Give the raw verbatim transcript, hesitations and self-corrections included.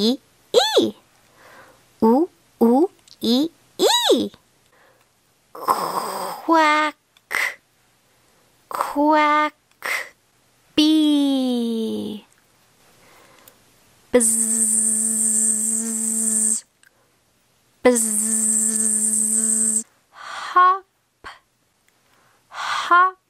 e, e. Oo, oo, e, e. Quack, quack. B. Bzz, bzz. Hop, hop.